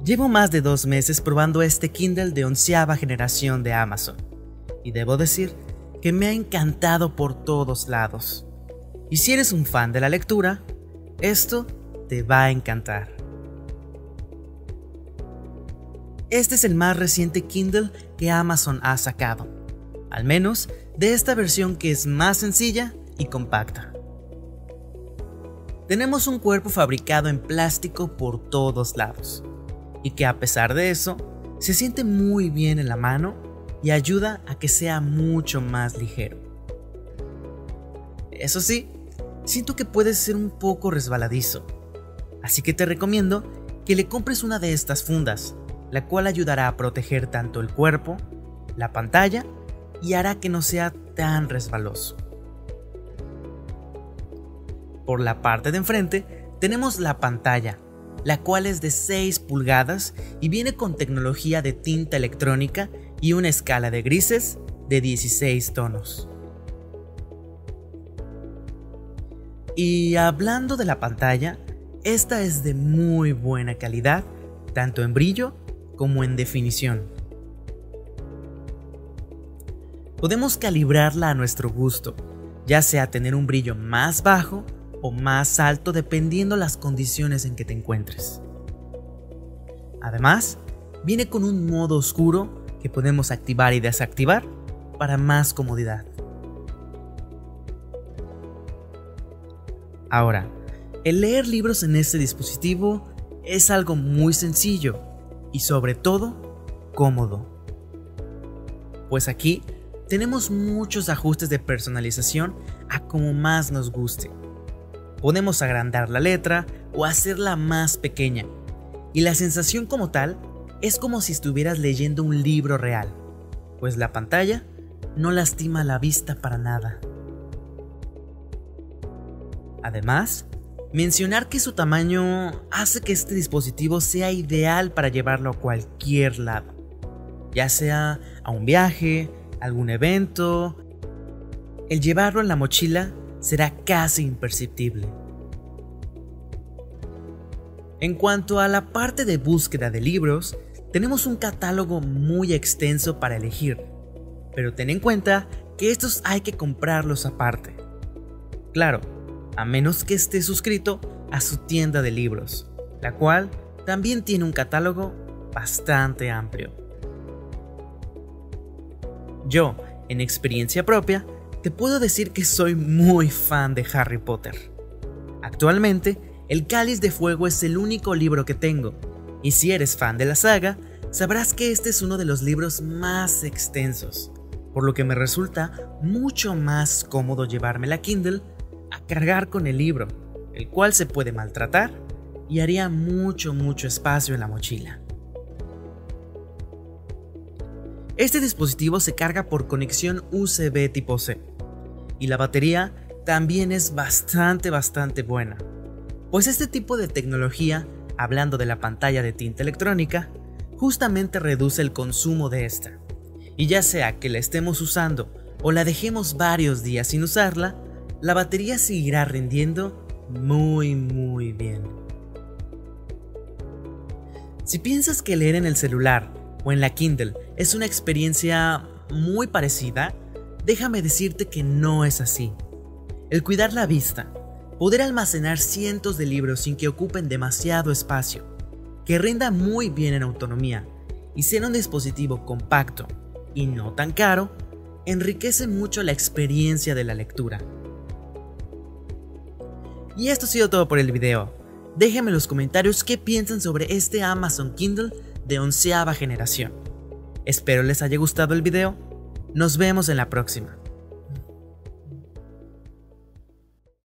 Llevo más de 2 meses probando este Kindle de 11ª generación de Amazon y debo decir que me ha encantado por todos lados. Y si eres un fan de la lectura, esto te va a encantar. Este es el más reciente Kindle que Amazon ha sacado, al menos de esta versión que es más sencilla y compacta. Tenemos un cuerpo fabricado en plástico por todos lados y que a pesar de eso se siente muy bien en la mano y ayuda a que sea mucho más ligero. Eso sí, siento que puede ser un poco resbaladizo, así que te recomiendo que le compres una de estas fundas, la cual ayudará a proteger tanto el cuerpo, la pantalla y hará que no sea tan resbaloso. Por la parte de enfrente tenemos la pantalla, la cual es de 6 pulgadas y viene con tecnología de tinta electrónica y una escala de grises de 16 tonos. Y hablando de la pantalla, esta es de muy buena calidad, tanto en brillo como en definición. Podemos calibrarla a nuestro gusto, ya sea tener un brillo más bajo o más alto dependiendo las condiciones en que te encuentres. Además, viene con un modo oscuro que podemos activar y desactivar para más comodidad. Ahora, el leer libros en este dispositivo es algo muy sencillo y sobre todo cómodo. Pues aquí tenemos muchos ajustes de personalización a como más nos guste. Podemos agrandar la letra o hacerla más pequeña, y la sensación como tal es como si estuvieras leyendo un libro real, pues la pantalla no lastima la vista para nada. Además, mencionar que su tamaño hace que este dispositivo sea ideal para llevarlo a cualquier lado, ya sea a un viaje, algún evento. El llevarlo en la mochila será casi imperceptible. En cuanto a la parte de búsqueda de libros, tenemos un catálogo muy extenso para elegir, pero ten en cuenta que estos hay que comprarlos aparte. Claro, a menos que estés suscrito a su tienda de libros, la cual también tiene un catálogo bastante amplio. Yo, en experiencia propia, te puedo decir que soy muy fan de Harry Potter. Actualmente, El Cáliz de Fuego es el único libro que tengo, y si eres fan de la saga, sabrás que este es uno de los libros más extensos, por lo que me resulta mucho más cómodo llevarme la Kindle a cargar con el libro, el cual se puede maltratar y haría mucho espacio en la mochila. Este dispositivo se carga por conexión USB tipo C, y la batería también es bastante buena, pues este tipo de tecnología, hablando de la pantalla de tinta electrónica, justamente reduce el consumo de esta, y ya sea que la estemos usando o la dejemos varios días sin usarla, la batería seguirá rindiendo muy bien. Si piensas que leer en el celular o en la Kindle es una experiencia muy parecida, déjame decirte que no es así. El cuidar la vista, poder almacenar cientos de libros sin que ocupen demasiado espacio, que rinda muy bien en autonomía y ser un dispositivo compacto y no tan caro, enriquece mucho la experiencia de la lectura. Y esto ha sido todo por el video. Déjenme en los comentarios qué piensan sobre este Amazon Kindle de 11ª generación. Espero les haya gustado el video. Nos vemos en la próxima.